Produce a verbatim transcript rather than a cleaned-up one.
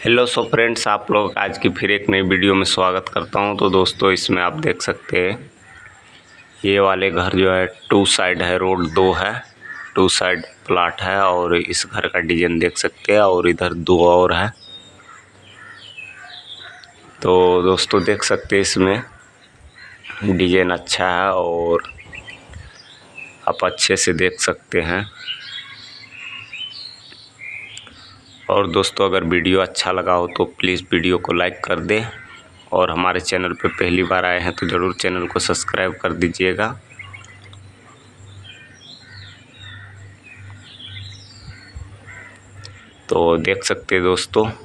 Hello so friends, आप लोग आज की फिर एक नई वीडियो में स्वागत करता हूं। तो दोस्तों, इसमें आप देख सकते हैं ये वाले घर जो है टू साइड है, रोड दो है, टू साइड प्लाट है। और इस घर का डिजाइन देख सकते हैं और इधर दो और है। तो दोस्तों देख सकते हैं इसमें डिजाइन अच्छा है और आप अच्छे से देख सकते हैं। और दोस्तों, अगर वीडियो अच्छा लगा हो तो प्लीज़ वीडियो को लाइक कर दें और हमारे चैनल पर पहली बार आए हैं तो ज़रूर चैनल को सब्सक्राइब कर दीजिएगा। तो देख सकते हैं दोस्तों,